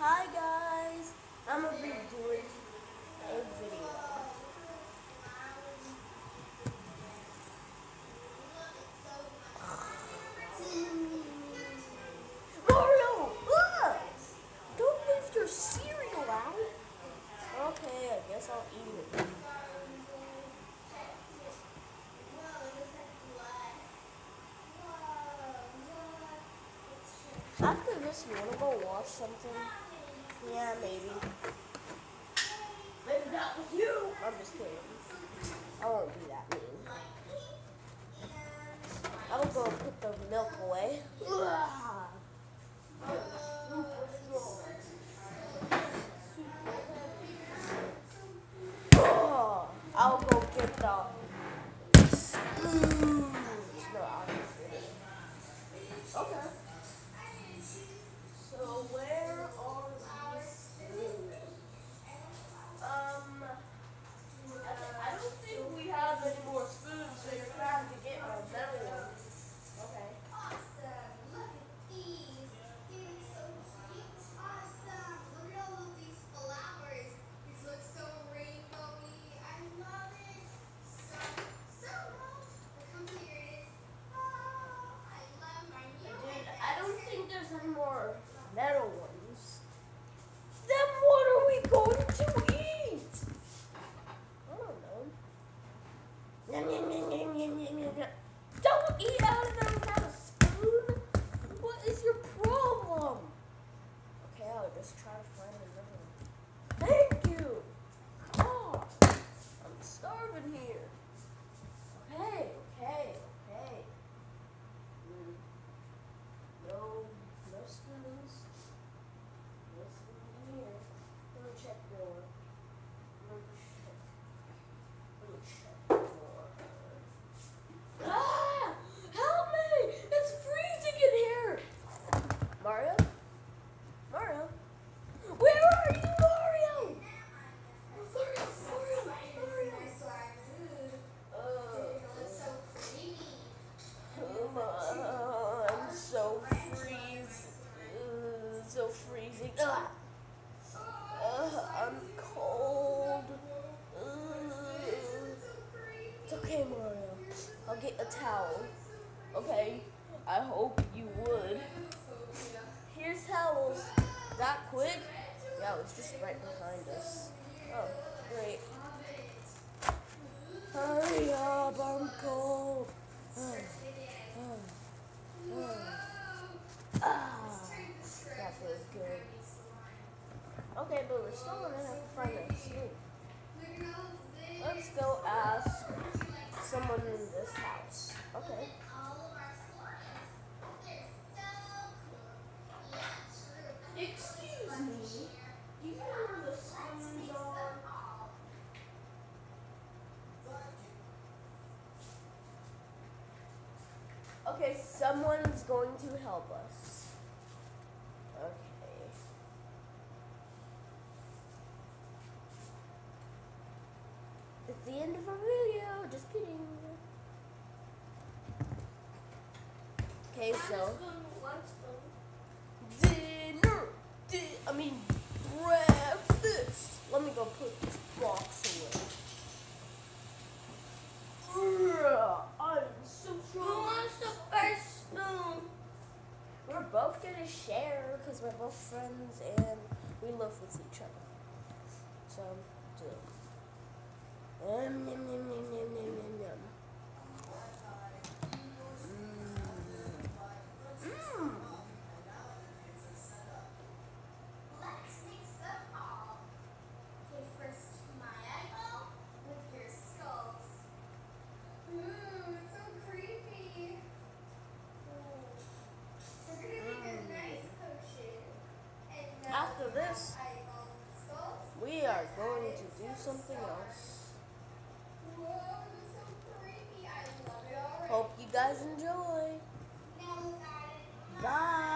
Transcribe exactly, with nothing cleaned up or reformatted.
Hi guys, I'm gonna be doing a video. Mario! Ah! Don't leave your cereal out. Okay, I guess I'll eat it. After this, you wanna go watch something? Yeah, maybe. Maybe not with you. I'm just kidding. I won't be that mean. I will go and put the milk away. Oh, I'll go get the spoons. No, I'll just get it. Okay. So where are these spoons? Um, I don't think we have any more spoons, so you're gonna have to get more metal ones. Okay. Awesome. Look at these. These are so cute. Awesome. Look at all of these flowers. These look so rainbowy. I love it. So, so much. Come here it is. Oh, I love my new Dude, one. I don't think there's any more metal ones. Then what are we going to eat? I don't know. Yum, yum, yum, yum, yum, yum, yum, yum. Don't eat out of there without a spoon. What is your problem? Okay, I'll just try to find another one. Thank you. Oh, I'm starving here. Okay, okay, okay. Mm. No, no spoons. No spoon here. Let me check your. Let me check. Let me check your. Ah! Help me! It's freezing in here! Mario? Mario? Where are you, Mario? Mario, Mario, Mario. Uh, come on, I'm so freeze, uh, so freezing. Ah! Uh, I'm cold. Uh, it's okay, Mario. I'll get a towel. Okay, I hope you would. Here's towels. That quick? Yeah, it's just right behind us. Oh, great. Hurry up, I'm cold. Oh, oh, oh. Ah, that feels good. Okay, but we're still gonna have to find a spoon. Let's go ask someone in this house. Okay. Excuse me. Do you know where the spoons are? Okay, someone's going to help us. Okay. It's the end of our video. Just kidding. Okay, so dinner. Di- I mean breakfast. Let me go put this box away. Ugh, I'm so strong. Who wants the first spoon? We're both gonna share because we're both friends and we live with each other. So, do it. Um, yum, yum, yum, yum, yum, yum, yum. Mm. Mm. Let's mix them all. Okay, first my eyeball with your skulls. Ooh, it's so creepy. Ooh. We're gonna make a nice potion. And now After we have this, eyeball skulls. we are going to do something else. Whoa, that's so creepy. I love it already. Hope you guys enjoy. Now let's add it. Bye.